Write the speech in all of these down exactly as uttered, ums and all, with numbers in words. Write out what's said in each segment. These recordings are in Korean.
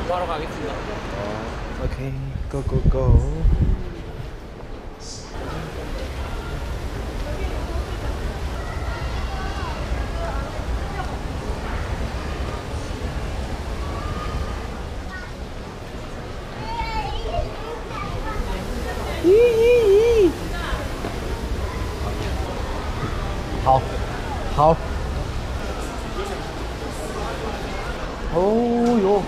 공부하러 가겠습니다. 어, 오케이, 고고고. 이이이. 好，好。哦哟。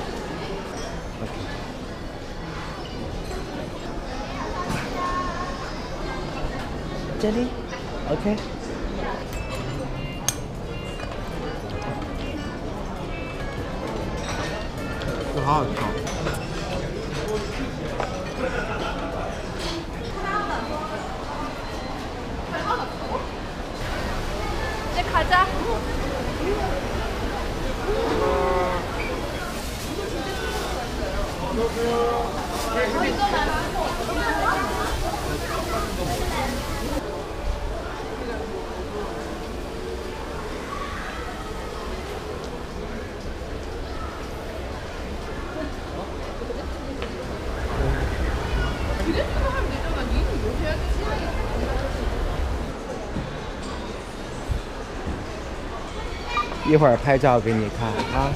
这里 ，OK。这好好吃哦。 이제 가자. 이랬으면 하면 되잖아. 니는 뭐 해야지? 一会儿拍照给你看啊。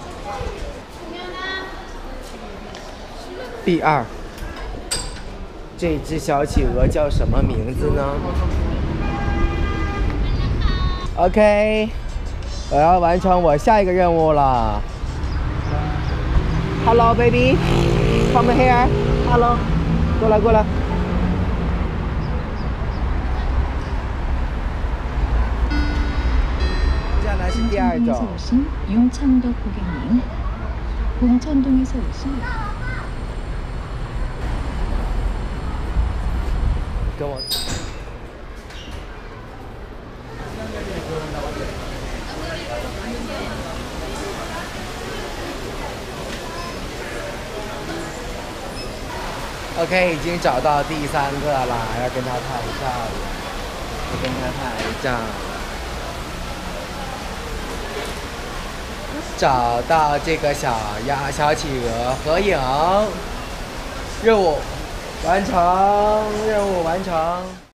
第二，这只小企鹅叫什么名字呢 ？OK， 我要完成我下一个任务了。Hello, baby, come here. Hello， 过来过来。 第二种。 오신 윤창덕 고객님, 봉천동에서 오신 跟我。OK， 已经找到第三个了，要跟他拍照了，要跟他拍照。 找到这个小鸭、小企鹅合影，任务完成，任务完成。